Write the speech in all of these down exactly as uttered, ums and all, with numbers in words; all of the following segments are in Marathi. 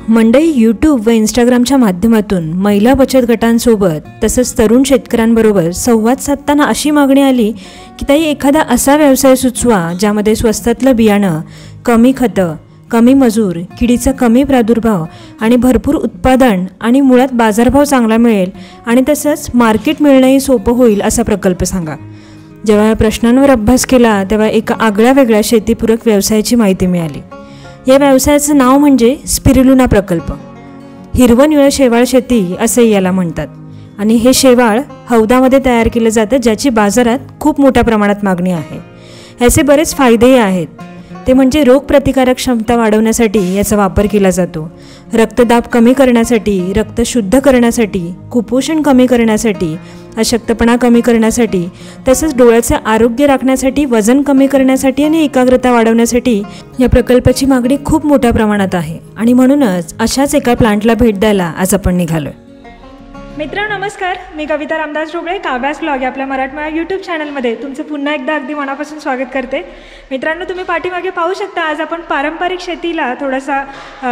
मंडई यूट्यूब व इंस्टाग्रामच्या माध्यमातून महिला बचत गटांसोबत तसंच तरुण शेतकऱ्यांबरोबर संवाद साधताना अशी मागणी आली की ताई एखादा असा व्यवसाय सुचवा ज्यामध्ये स्वस्तातलं बियाणं, कमी खतं, कमी मजूर, किडीचा कमी प्रादुर्भाव आणि भरपूर उत्पादन आणि मुळात बाजारभाव चांगला मिळेल आणि तसंच मार्केट मिळणंही सोपं होईल असा प्रकल्प सांगा। जेव्हा या प्रश्नांवर अभ्यास केला तेव्हा एका आगळ्या वेगळ्या शेतीपूरक व्यवसायाची माहिती मिळाली। या व्यवसायाचं नाव म्हणजे स्पिरुलिना प्रकल्प। हिरवं निळं शेवाळ शेती असे याला म्हणतात आणि हे शेवाळ हौदामध्ये तयार केलं जातं ज्याची बाजारात खूप मोठ्या प्रमाणात मागणी आहे। याचे बरेच फायदेही आहेत। ते म्हणजे रोगप्रतिकारक क्षमता वाढवण्यासाठी याचा वापर केला जातो, रक्तदाब कमी करण्यासाठी, रक्त शुद्ध करण्यासाठी, कुपोषण कमी करण्यासाठी, अशक्तपणा कमी करण्यासाठी, तसंच डोळ्याचे आरोग्य राखण्यासाठी, वजन कमी करण्यासाठी आणि एकाग्रता वाढवण्यासाठी या प्रकल्पाची मागणी खूप मोठ्या प्रमाणात आहे आणि म्हणूनच अशाच एका प्लांटला भेट द्यायला आज आपण निघालोय। मित्रांनो नमस्कार, मी कविता रामदास ढोबळे काव्यास ब्लॉग आपल्या मराठमोळ्या यूट्यूब चॅनलमध्ये तुमचं पुन्हा एकदा अगदी मनापासून स्वागत करते। मित्रांनो तुम्ही पाठीमागे पाहू शकता, आज आपण पारंपरिक शेतीला थोडासा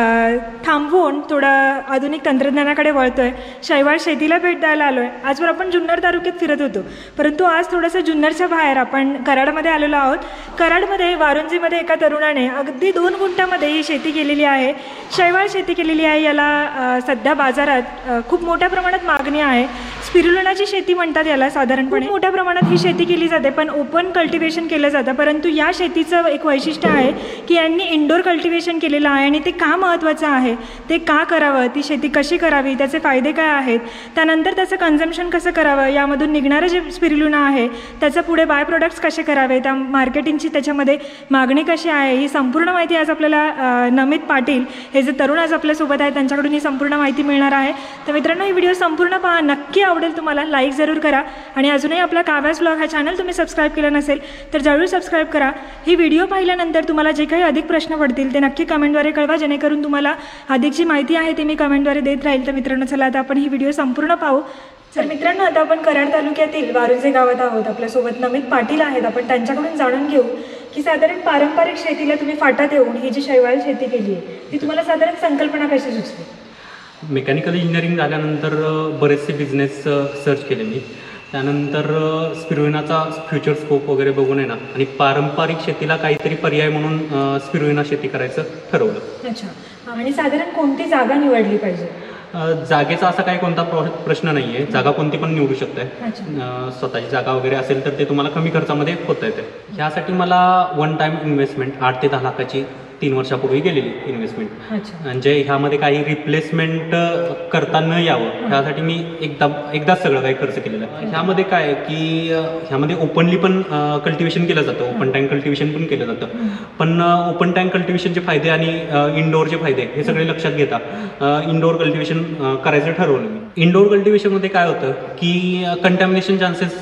थांबवून थोडं आधुनिक तंत्रज्ञानाकडे वळतोय, शैवाल शेतीला भेट द्यायला आलो आहे। आजवर आपण जुन्नर तालुक्यात फिरत होतो, परंतु आज थोडंसं जुन्नरच्या बाहेर आपण कराडमध्ये आलेलो आहोत। कराडमध्ये वारुंजीमध्ये एका तरुणाने अगदी दोन गुंठ्यामध्ये ही शेती केलेली आहे, शैवाल शेती केलेली आहे। याला सध्या बाजारात खूप मोठ्या प्रमाणात मागणी आहे। स्पिरुलिनाची शेती म्हणतात याला साधारणपणे। मोठ्या प्रमाणात ही शेती केली जाते, पण ओपन कल्टिवेशन केलं जातं। परंतु या शेतीचं एक वैशिष्ट्य आहे की यांनी इंडोर कल्टिवेशन केलेलं आहे आणि ते का महत्त्वाचं आहे, ते का करावं, ती शेती कशी करावी, त्याचे फायदे काय आहेत, त्यानंतर त्याचं कन्झम्पशन कसं करावं, यामधून निघणारं जे स्पिरुलिना आहे त्याचं पुढे बाय प्रोडक्ट्स कसे करावे, त्या मार्केटिंगची त्याच्यामध्ये मागणी कशी आहे, ही संपूर्ण माहिती आज आपल्याला नमित पाटील हे जे तरुण आज आपल्यासोबत आहेत त्यांच्याकडून ही संपूर्ण माहिती मिळणार आहे। तर मित्रांनो ही व्हिडिओ संपूर्ण पहा, नक्की आवडेल तुम्हाला। लाईक जरूर करा आणि अजूनही आपला काव्यास ब्लॉग हा चॅनल तुम्ही सबस्क्राईब केला नसेल तर जरूर सबस्क्राईब करा। ही व्हिडिओ पाहिल्यानंतर तुम्हाला जे काही अधिक प्रश्न पडतील ते नक्की कमेंटद्वारे कळवा, जेणेकरून तुम्हाला अधिकची माहिती आहे ते मी कमेंटद्वारे देत राहील। तर मित्रांनो चला आता आपण ही व्हिडिओ संपूर्ण पाहू। तर मित्रांनो आता आपण कराड तालुक्यातील वारुंजे गावात आहोत। आपल्यासोबत नमित पाटील आहेत, आपण त्यांच्याकडून जाणून घेऊ की साधारण पारंपरिक शेतीला तुम्ही फाटा देऊन ही जी शैवाल शेती केली आहे ती तुम्हाला साधारण संकल्पना कशी सुचली? मेकॅनिकल इंजिनिअरिंग झाल्यानंतर बरेचसे बिझनेस सर्च केले मी, त्यानंतर स्पिरुलिनाचा फ्युचर स्कोप वगैरे बघून आहे ना आणि पारंपरिक शेतीला काहीतरी पर्याय म्हणून स्पिरुलिना शेती करायचं ठरवलं। अच्छा, आणि साधारण कोणती जागा निवडली पाहिजे? जागेचा असा काही कोणता प्रश्न नाही आहे, जागा कोणती पण निवडू शकताय। स्वतःची जागा वगैरे असेल तर ते तुम्हाला कमी खर्चामध्ये होता येते। ह्यासाठी मला वन टाईम इन्व्हेस्टमेंट आठ ते दहा लाखाची तीन वर्षापूर्वी गेलेली इन्व्हेस्टमेंट, म्हणजे ह्यामध्ये काही रिप्लेसमेंट करता न यावं ह्यासाठी मी एकदा एकदाच सगळं काही खर्च केलेलं आहे। ह्यामध्ये काय आहे की ह्यामध्ये ओपनली पण कल्टिवेशन केलं जातं, ओपन टँक कल्टिवेशन पण केलं जातं, पण ओपन टँक कल्टिवेशनचे फायदे आणि इनडोअरचे फायदे हे सगळे लक्षात घेता इनडोअर कल्टिवेशन करायचं ठरवलं मी। इनडोअर कल्टिवेशनमध्ये काय होतं की कंटॅमिनेशन चान्सेस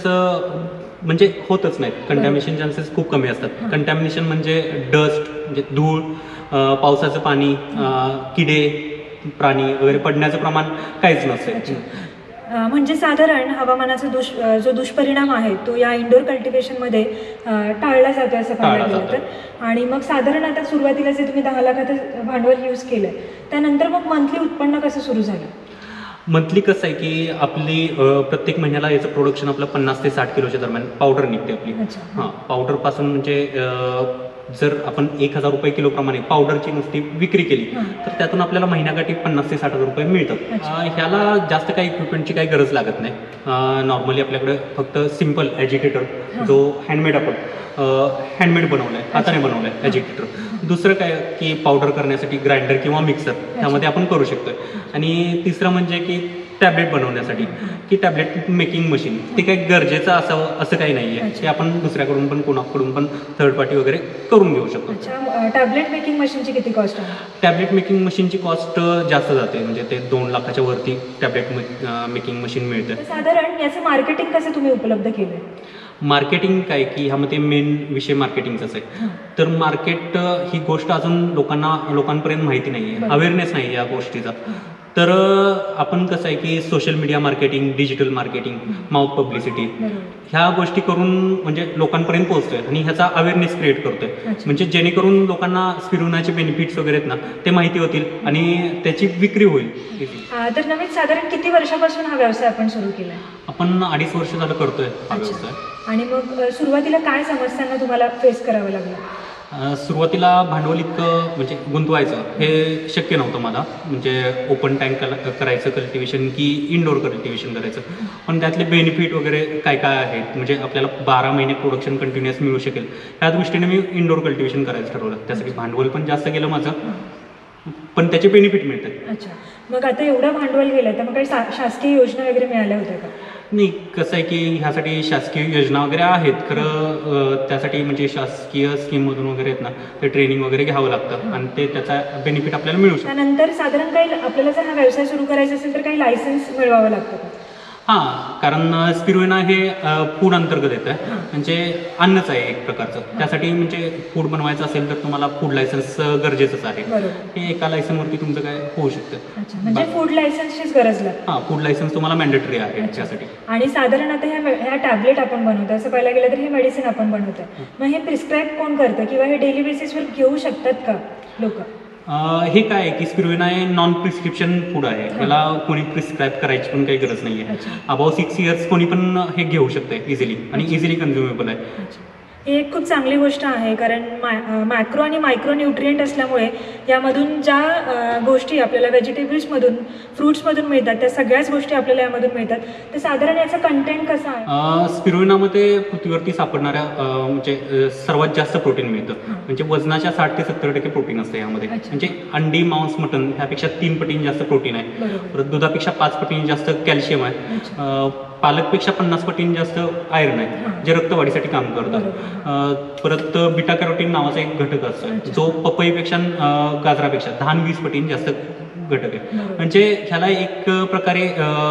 म्हणजे होतच नाहीत, कंटॅमिनेशन चान्सेस खूप कमी असतात। कंटॅमिनेशन म्हणजे डस्ट म्हणजे धूळ, पावसाचं पाणी, किडे, प्राणी वगैरे पडण्याचं प्रमाण काहीच नसते। म्हणजे साधारण हवामानाचा दुष जो दुष्परिणाम आहे तो या इंडोर कल्टिवेशनमध्ये टाळला जातो असं पाहायला गेलं तर। आणि मग साधारण आता सुरुवातीला जे तुम्ही दहा लाखाचं भांडवल यूज केलं त्यानंतर मग मंथली उत्पन्न कसं सुरू झालं? मंथली कसं आहे की आपली प्रत्येक महिन्याला याचं प्रोडक्शन आपलं पन्नास ते साठ किलोच्या दरम्यान पावडर निघते आपली। हां, पावडरपासून म्हणजे जर आपण एक हजार रुपये किलोप्रमाणे पावडरची नुसती विक्री केली तर त्यातून आपल्याला महिन्याकाठी पन्नास ते साठ हजार रुपये मिळतात। ह्याला जास्त काही इक्विपमेंटची काही गरज लागत नाही। नॉर्मली आपल्याकडे फक्त सिम्पल ॲजिटेटर जो हँडमेड आपण हँडमेड बनवलं आहे, हाताने बनवलं आहे ॲजिटेटर। दुसरं काय की पावडर करण्यासाठी ग्राइंडर किंवा मिक्सर ह्यामध्ये आपण करू शकतो। आणि तिसरं म्हणजे की टॅबलेट बनवण्यासाठी की टॅबलेट मेकिंग मशीन, ते काही गरजेचं असावं असं काही नाही आहे, की आपण दुसऱ्याकडून पण कोणाकडून पण थर्ड पार्टी वगैरे करून घेऊ शकतो। टॅबलेट मेकिंग मशीनची किती कॉस्ट आहे? टॅबलेट मेकिंग मशीनची कॉस्ट जास्त जाते, म्हणजे ते दोन लाखाच्या वरती टॅबलेट मेकिंग मशीन मिळते। साधारण याचं मार्केटिंग कसं तुम्ही उपलब्ध केलं? मार्केटिंग काय की ह्यामध्ये मेन विषय मार्केटिंगचाच आहे। तर मार्केट ही गोष्ट अजून लोकांना लोकांपर्यंत माहिती नाही आहे, अवेअरनेस नाही या गोष्टीचा। तर आपण कसं आहे की social media marketing, digital marketing, mouth publicity ह्या गोष्टी करून म्हणजे लोकांपर्यंत पोहोचतोय आणि ह्याचा अवेअरनेस क्रिएट करतोय, म्हणजे जेणेकरून लोकांना स्पिरुलिनाचे बेनिफिट्स वगैरे आहेत ना ते माहिती होतील आणि त्याची विक्री होईल. तर नवीन साधारण किती वर्षापासून हा व्यवसाय आपण सुरू केला? आपण अडीच वर्ष झालं करतोय हा व्यवसाय. आणि मग सुरुवातीला काय समस्यांना तुम्हाला फेस करावं लागलं? सुरुवातीला भांडवल इतकं म्हणजे गुंतवायचं हे शक्य नव्हतं मला, म्हणजे ओपन टँक करायचं कल्टिवेशन की इनडोअर कल्टिवेशन करायचं, पण त्यातले बेनिफिट वगैरे काय काय आहेत, म्हणजे आपल्याला बारा महिने प्रोडक्शन कंटिन्युअस मिळू शकेल त्या दृष्टीने मी इनडोअर कल्टिवेशन करायचं ठरवलं. त्यासाठी भांडवल पण जास्त गेलं माझं, पण त्याचे बेनिफिट मिळतात. अच्छा, मग आता एवढं भांडवल गेलं तर मग काही शासकीय योजना वगैरे मिळाल्या होत्या का? नाही, कसं आहे की ह्यासाठी शासकीय योजना वगैरे आहेत खरं, त्यासाठी म्हणजे शासकीय स्कीममधून वगैरे आहेत ना ते ट्रेनिंग वगैरे घ्यावं लागतं आणि ते त्याचा बेनिफिट आपल्याला मिळू शकतो. त्यानंतर साधारण काही आपल्याला जर हा व्यवसाय सुरू करायचा असेल तर काही लायसन्स मिळवावं लागतं का? हां, कारण स्पिरुलिना हे फूड अंतर्गत येतं आहे, म्हणजे अन्नच आहे एक प्रकारचं. त्यासाठी म्हणजे फूड बनवायचं असेल तर तुम्हाला फूड लायसन्स गरजेचंच आहे. हे एका लायसन्सवरती तुमचं काय होऊ शकतं. म्हणजे फूड लायसन्सचीच गरज लागते? हां, फूड लायसन्स तुम्हाला मॅन्डेटरी आहे त्यासाठी. आणि साधारण आता ह्या ह्या टॅबलेट आपण बनवतो, असं पाहायला गेलं तर हे मेडिसिन आपण बनवतो, मग हे प्रिस्क्राईब कोण करतं किंवा हे डेली बेसिसवर घेऊ शकतात का लोक? हे काय आहे की स्पिरुलिना हे नॉन प्रिस्क्रिप्शन फूड आहे, याला कोणी प्रिस्क्राईब करायची पण काही गरज नाही आहे. अबाव सिक्स इयर्स कोणी पण हे घेऊ शकते इझिली आणि इझिली कन्झ्युमेबल आहे. ही एक खूप चांगली गोष्ट आहे, कारण मा मॅक्रो आणि मायक्रो न्यूट्रिएंट असल्यामुळे यामधून ज्या गोष्टी आपल्याला व्हेजिटेबल्समधून, फ्रूट्समधून मिळतात त्या सगळ्याच गोष्टी आपल्याला यामधून मिळतात. तर साधारण याचा कंटेंट कसा आहे? स्पिरुलिनामध्ये पृथ्वीवरती सापडणाऱ्या म्हणजे सर्वात जास्त प्रोटीन मिळतं, म्हणजे वजनाच्या साठ ते सत्तर टक्के प्रोटीन असतं यामध्ये. म्हणजे अंडी, मांस, मटन ह्यापेक्षा तीन पटीने जास्त प्रोटीन आहे. परत दुधापेक्षा पाच पटीने जास्त कॅल्शियम आहे. पालकपेक्षा पन्नास पटीने जास्त आयर्न आहे, जे रक्तवाढीसाठी काम करतं. परत बिटा कॅरोटीन नावाचा एक घटक असतो जो पपईपेक्षा गाजरापेक्षा दहा वीस पटीने जास्त घटक आहे. म्हणजे ह्याला एक प्रकारे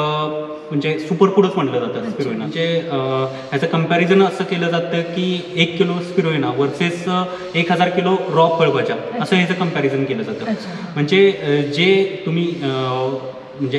म्हणजे सुपर फूडच म्हटलं जातं स्पिरुलिना. म्हणजे ह्याचं कंपॅरिझन असं केलं जातं की एक किलो स्पिरुलिना वर्सेस एक हजार किलो रॉ फळभाज्या असं ह्याचं कंपॅरिझन केलं जातं. म्हणजे जे तुम्ही म्हणजे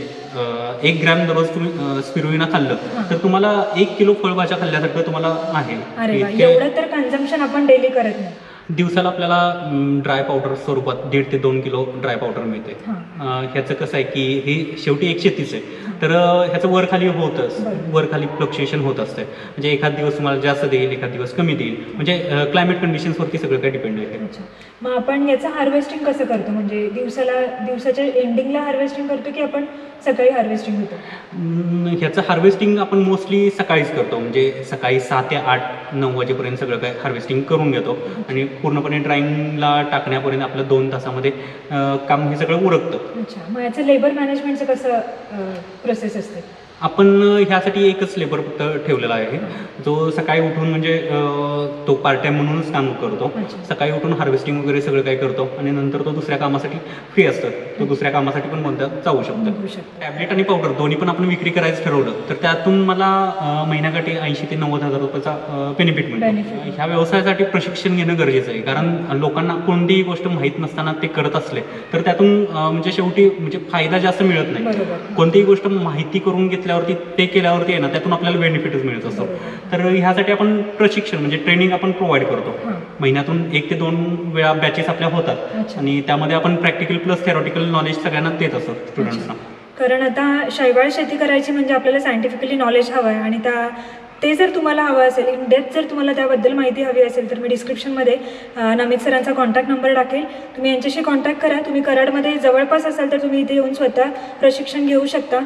एक ग्रॅम दररोज तुम्ही स्पिरुलिना खाल्लं तर तुम्हाला एक किलो फळभाज्या खाल्ल्यासारखं तुम्हाला आहे. एवढं तर कन्झम्पशन आपण डेली करत नाही. दिवसाला आपल्याला ड्राय पावडर स्वरूपात दीड ते दोन किलो ड्राय पावडर मिळते. ह्याचं कसं आहे की हे शेवटी एक शेतीच आहे, तर ह्याचं वर खाली होतच, वर खाली फ्लक्च्युएशन होत असते. म्हणजे एखाद दिवस तुम्हाला जास्त देईल, एखाद दिवस कमी देईल, म्हणजे क्लायमेट कंडिशन्सवरती सगळं काही डिपेंड आहे. मग आपण याचं हार्वेस्टिंग कसं करतो? म्हणजे दिवसाला दिवसाच्या एंडिंगला हार्वेस्टिंग करतो की आपण सकाळी हार्वेस्टिंग होतं? ह्याचं हार्वेस्टिंग आपण मोस्टली सकाळीच करतो, म्हणजे सकाळी सहा ते आठ नऊ वाजेपर्यंत सगळं काय हार्वेस्टिंग करून घेतो आणि पूर्णपणे ड्रायिंगला टाकण्यापर्यंत आपलं दोन तासामध्ये काम हे सगळं उरकतं. अच्छा, मग याचं लेबर मॅनेजमेंटचं कसं प्रोसेस असते? आपण ह्यासाठी एकच लेबर फक्त ठेवलेला आहे जो सकाळी उठून म्हणजे तो पार्ट टाइम म्हणूनच काम करतो. सकाळी उठून हार्वेस्टिंग वगैरे सगळं काही करतो आणि नंतर तो दुसऱ्या कामासाठी फ्री असतं, तो दुसऱ्या कामासाठी पण कोणत्या जाऊ शकतो. टॅबलेट आणि पावडर दोन्ही पण आपण विक्री करायचं ठरवलं तर त्यातून मला महिन्याकाठी ऐंशी ते नव्वद हजार रुपयाचा बेनिफिट मिळतो. ह्या व्यवसायासाठी प्रशिक्षण घेणं गरजेचं आहे, कारण लोकांना कोणतीही गोष्ट माहीत नसताना ते करत असले तर त्यातून म्हणजे शेवटी म्हणजे फायदा जास्त मिळत नाही. कोणतीही गोष्ट माहिती करून घेतल्यावरती ते केल्यावरती आहे ना त्यातून आपल्याला बेनिफिटच मिळत असतो. तर ह्यासाठी आपण प्रशिक्षण म्हणजे ट्रेनिंग आपण प्रोव्हाइड करतो. महिन्यातून एक ते दोन वेळा बॅचेस आपल्या होतात आणि त्यामध्ये आपण प्रॅक्टिकल प्लस थेरॉटिकल नॉलेज सगळ्यांना देत असतो स्टुडंट्सना. कारण आता शैवाल शेती करायची म्हणजे आपल्याला सायंटिफिकली नॉलेज हवं आहे आणि त्या ते जर तुम्हाला हवं असेल, इन डेप्थ जर तुम्हाला त्याबद्दल माहिती हवी असेल तर मी डिस्क्रिप्शनमध्ये नमित सरांचा कॉन्टॅक्ट नंबर टाकेल, तुम्ही यांच्याशी कॉन्टॅक्ट करा. तुम्ही कराडमध्ये जवळपास असाल तर तुम्ही इथे येऊन स्वतः प्रशिक्षण घेऊ शकता.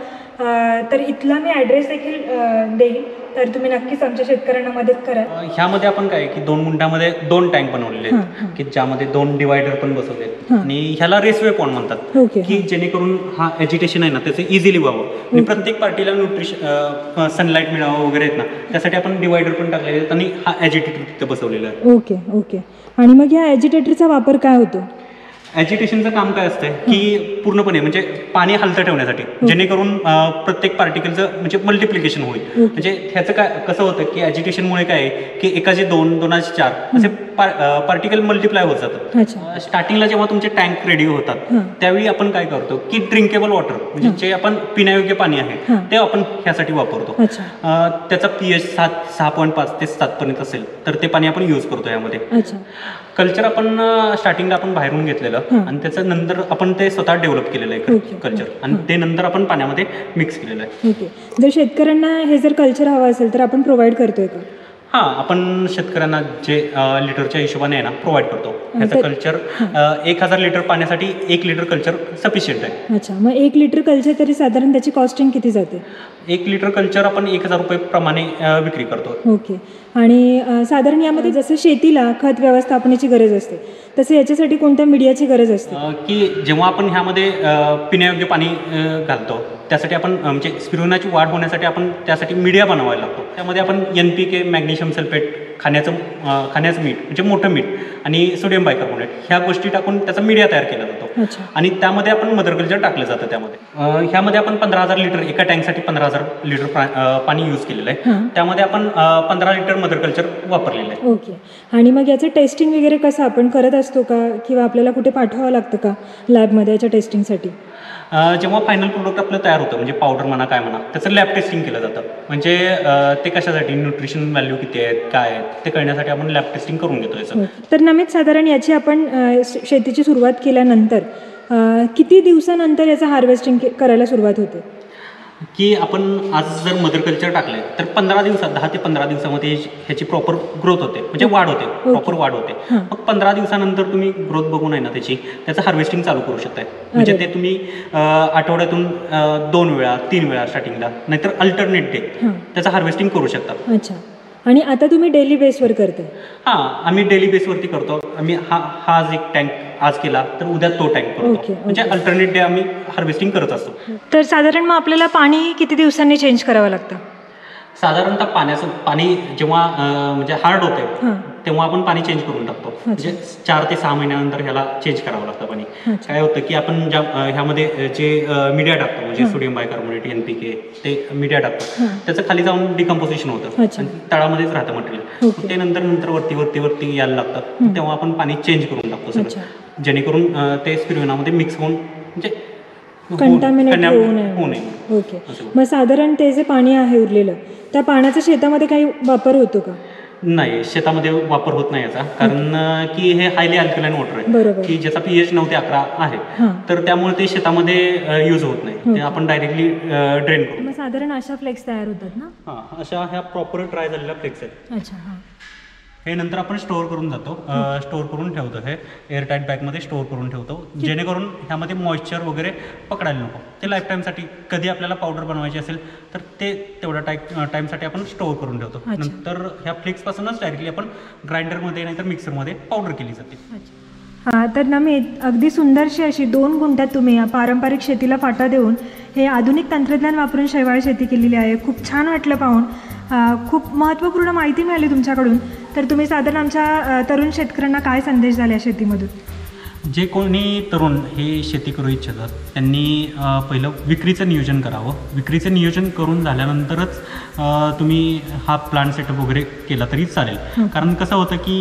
तर इथला मी ॲड्रेस देखील देईन, तर तुम्ही नक्कीच आमच्या शेतकऱ्यांना मदत करा. ह्यामध्ये आपण काय की दोन गुंठामध्ये दोन टँक बनवलेले आहेत की ज्यामध्ये दोन डिवायडर पण बसवले आहेत आणि ह्याला रेसवे पॉइंट म्हणतात की जेणेकरून हा एजिटेशन आहे ना त्याचं इझिली व्हावं आणि प्रत्येक पार्टीला न्यूट्रिशन सनलाईट मिळावं वगैरे आहेत ना त्यासाठी आपण डिवायडर पण टाकलेले आहेत आणि हा ॲजिटेटर तिथं बसवलेला आहे. Okay okay. आणि मग या ॲजिटेटरचा वापर काय होतो? ॲजिटेशनचं काम काय असतं की पूर्णपणे म्हणजे पाणी हलतं ठेवण्यासाठी, जेणेकरून प्रत्येक पार्टिकलचं म्हणजे मल्टिप्लिकेशन होईल. म्हणजे ह्याचं काय कसं होतं की ॲजिटेशनमुळे काय आहे की एकाचे दोन, दोनाचे चार असे पार्टिकल मल्टिप्लाय होत जातात. स्टार्टिंगला जेव्हा तुमचे टँक रेडी होतात त्यावेळी आपण काय करतो की ड्रिंकेबल वॉटर म्हणजे जे आपण पिण्यायोग्य पाणी आहे ते आपण ह्यासाठी वापरतो. त्याचा पीएच सात सहा पॉईंट पाच ते सात पर्यंत असेल तर ते पाणी आपण यूज करतो यामध्ये. कल्चर आपण स्टार्टिंगला आपण बाहेरून घेतलेलं आणि त्याचं नंतर आपण ते स्वतः डेव्हलप केलेलं आहे कल्चर आणि ते नंतर आपण पाण्यामध्ये मिक्स केलेलं आहे. ओके. जर शेतकऱ्यांना हे जर कल्चर हवं असेल तर आपण प्रोव्हाइड करतोय का? हां, आपण शेतकऱ्यांना जे लिटरच्या हिशोबाने आहे ना प्रोव्हाइड करतो. ह्याचं कल्चर एक हजार लिटर पाण्यासाठी एक लिटर कल्चर सफिशियंट आहे. अच्छा, मग एक लिटर कल्चर तरी साधारण त्याची कॉस्टिंग किती जाते? एक लिटर कल्चर आपण एक हजार रुपये प्रमाणे विक्री करतो. ओके. आणि साधारण यामध्ये जसं शेतीला खत व्यवस्थापनाची गरज असते तसं याच्यासाठी कोणत्या मीडियाची गरज असते? की जेव्हा आपण ह्यामध्ये पिण्यायोग्य पाणी घालतो त्यासाठी आपण म्हणजे स्पिरुलिनाची वाढ होण्यासाठी आपण त्यासाठी मीडिया बनवायला लागतो. त्यामध्ये आपण N P K, magnesium sulphate, खाण्याचं खाण्याचं मीठ म्हणजे मोठं मीठ आणि सोडियम बायकार्बोनेट ह्या गोष्टी टाकून त्याचा मीडिया तयार केला जातो आणि त्यामध्ये आपण मदर कल्चर टाकलं जातं. त्यामध्ये ह्यामध्ये आपण पंधरा हजार लिटर एका टँकसाठी पंधरा हजार लिटर पाणी यूज केलेलं आहे. त्यामध्ये आपण पंधरा लिटर मदर कल्चर वापरलेलं आहे. ओके. आणि मग याचं टेस्टिंग वगैरे कसं आपण करत असतो का किंवा आपल्याला कुठे पाठवावं लागतं का लॅबमध्ये याच्या टेस्टिंगसाठी? जेव्हा फायनल प्रोडक्ट आपलं तयार होतं म्हणजे पावडर म्हणा काय म्हणा त्याचं लॅब टेस्टिंग केलं जातं. म्हणजे ते कशासाठी न्यूट्रिशन व्हॅल्यू किती आहेत काय आहेत ते कळण्यासाठी आपण लॅब टेस्टिंग करून घेतो याचं. तर नमित साधारण याची आपण शेतीची सुरुवात केल्यानंतर किती दिवसानंतर याचं हार्वेस्टिंग करायला सुरुवात होते? की आपण आज जर मदर कल्चर टाकले तर पंधरा दिवसात दहा ते पंधरा दिवसामध्ये ह्याची प्रॉपर ग्रोथ होते म्हणजे वाढ होते, प्रॉपर वाढ होते. मग पंधरा दिवसानंतर तुम्ही ग्रोथ बघून आहे ना त्याची त्याचं हार्वेस्टिंग चालू करू शकताय. म्हणजे ते तुम्ही आठवड्यातून दोन वेळा तीन वेळा स्टार्टिंगला नाहीतर अल्टरनेट डे त्याचं हार्वेस्टिंग करू शकता. अच्छा. आणि आता तुम्ही डेली बेसवर करताय? हां, आम्ही डेली बेसवरती करतो. आम्ही हा हा आज एक टँक आज केला तर उद्या तो टँक करतो. म्हणजे अल्टरनेट डे आम्ही हार्वेस्टिंग करत असतो. तर साधारण मग आपल्याला पाणी किती दिवसांनी चेंज करावं लागतं? साधारणतः पाण्याचं पाणी जेव्हा म्हणजे हार्ड होते तेव्हा आपण पाणी चेंज करून टाकतो. म्हणजे चार ते सहा महिन्यानंतर ह्याला चेंज करावं लागतं पाणी. काय होतं की आपण ज्या ह्यामध्ये जे मीडिया टाकतो म्हणजे sodium bicarbonate, N P K ते मीडिया टाकतो त्याचं खाली जाऊन डिकम्पोजिशन होतं आणि तळामध्येच राहतं मटेरियल. ते नंतर नंतर वरती वरती वरती यायला लागतं तेव्हा आपण पाणी चेंज करून टाकतो सगळं जेणेकरून ते स्पिरुलिनामध्ये मिक्स होऊन म्हणजे कंटामिनेट होऊ नये. ओके. मग साधारण ते जे पाणी आहे उरलेलं त्या पाण्याचा शेतामध्ये काही वापर होतो का? नाही, शेतामध्ये वापर होत नाही याचा. कारण की हे हायली अल्कलाइन वॉटर आहे की ज्याचा पीएच नऊ ते अकरा आहे तर त्यामुळे ते शेतामध्ये यूज होत नाही. ते आपण डायरेक्टली ड्रेन करतो. मग साधारण अशा फ्लेक्स तयार होतात ना? हां, अशा ह्या प्रॉपर ट्राय झालेल्या फ्लेक्स आहेत. अच्छा. हां. हे नंतर आपण स्टोअर करून जातो स्टोअर करून ठेवतो. हे एअरटाईट बॅगमध्ये स्टोअर करून ठेवतो जेणेकरून ह्यामध्ये मॉइश्चर वगैरे पकडायला नको. ते लाईफ टाईमसाठी कधी आपल्याला पावडर बनवायची असेल तर ते तेवढ्या टाईप टाईमसाठी आपण स्टोअर करून ठेवतो. नंतर ह्या फ्लेक्सपासूनच डायरेक्टली आपण ग्राइंडरमध्ये नाहीतर मिक्सरमध्ये पावडर केली जाते. हां, तर नमित अगदी सुंदरशी अशी दोन गुंठ्यात तुम्ही या पारंपरिक शेतीला फाटा देऊन हे आधुनिक तंत्रज्ञान वापरून शैवाल शेती केलेली आहे. खूप छान वाटलं पाहून. खूप महत्त्वपूर्ण माहिती मिळाली तुमच्याकडून. तर तुम्ही साधारण आमच्या तरुण शेतकऱ्यांना काय संदेश द्याल या शेतीमधून? जे कोणी तरुण हे शेती करू इच्छितात त्यांनी पहिलं विक्रीचं नियोजन करावं. विक्रीचं नियोजन करून झाल्यानंतरच तुम्ही हा प्लांट सेटअप वगैरे केला तरी चालेल. कारण कसं होतं की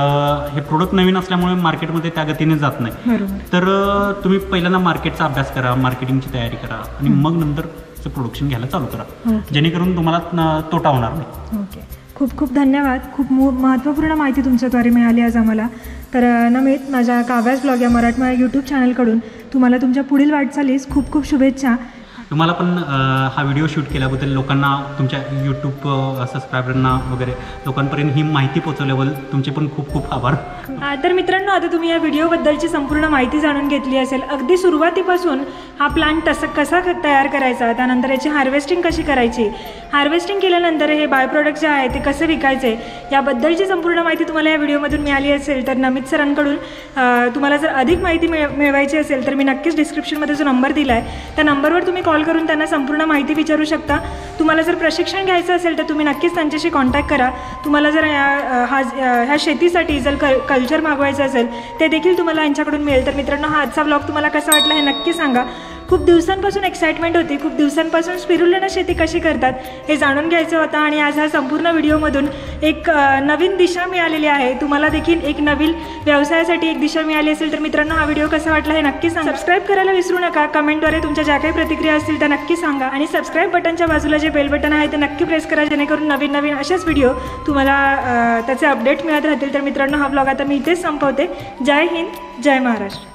हे प्रोडक्ट नवीन असल्यामुळे मार्केटमध्ये त्या गतीने जात नाही. तर तुम्ही पहिल्यांदा मार्केटचा अभ्यास करा, मार्केटिंगची तयारी करा आणि मग नंतर प्रोडक्शन घ्यायला चालू करा जेणेकरून तुम्हाला तोटा होणार नाही. ओके. खूप खूप धन्यवाद. खूप महत्त्वपूर्ण माहिती तुमच्याद्वारे मिळाली आज आम्हाला. तर नमित, माझ्या काव्यास ब्लॉग या मराठमोळ्या यूट्यूब चॅनलकडून तुम्हाला तुमच्या पुढील वाटचालीस खूप खूप शुभेच्छा. तुम्हाला पण हा व्हिडिओ शूट केल्याबद्दल लोकांना तुमच्या यूट्यूब सबस्क्रायबरांना वगैरे लोकांपर्यंत ही माहिती पोहोचवल्याबद्दल तुमचे पण खूप खूप आभार. तर मित्रांनो, आता तुम्ही या व्हिडिओबद्दलची संपूर्ण माहिती जाणून घेतली असेल. अगदी सुरुवातीपासून हा प्लांट तसं कसा तयार करायचा, त्यानंतर याची हार्वेस्टिंग कशी करायची, हार्वेस्टिंग केल्यानंतर हे बाय प्रोडक्ट जे आहे ते कसे विकायचे याबद्दलची संपूर्ण माहिती तुम्हाला या व्हिडिओमधून मिळाली असेल तर नमित सरांकडून तुम्हाला जर अधिक माहिती मिळ मिळवायची असेल तर मी नक्कीच डिस्क्रिप्शनमध्ये जो नंबर दिला आहे त्या नंबरवर तुम्ही कॉल कॉल करून त्यांना संपूर्ण माहिती विचारू शकता. तुम्हाला जर प्रशिक्षण घ्यायचं असेल तर तुम्ही नक्कीच त्यांच्याशी कॉन्टॅक्ट करा. तुम्हाला जर ह्या हा ह्या शेतीसाठी जर क कल्चर मागवायचं असेल ते देखील तुम्हाला यांच्याकडून मिळेल. तर मित्रांनो, हा आजचा ब्लॉग तुम्हाला कसा वाटला हे नक्की सांगा. खूप दिवसांपासून एक्साइटमेंट होती, खूप दिवसांपासून स्पिरुलिना शेती कशी करतात हे जाणून घ्यायचं होतं आणि आज ह्या संपूर्ण व्हिडिओमधून एक नवीन दिशा मिळालेली आहे. तुम्हाला देखील एक नवीन व्यवसायासाठी एक दिशा मिळाली असेल तर मित्रांनो, हा व्हिडिओ कसा वाटला हे नक्की सांगा. सबस्क्राईब करायला विसरू नका. कमेंटद्वारे तुमच्या ज्या काही प्रतिक्रिया असतील त्या नक्की सांगा आणि सबस्क्राईब बटनच्या बाजूला जे बेल बटन आहे ते नक्की प्रेस करा, जेणेकरून नवीन नवीन अशाच व्हिडिओ तुम्हाला त्याचे अपडेट मिळत राहतील. तर मित्रांनो, हा ब्लॉग आता मी इथेच संपवते. जय हिंद, जय महाराष्ट्र.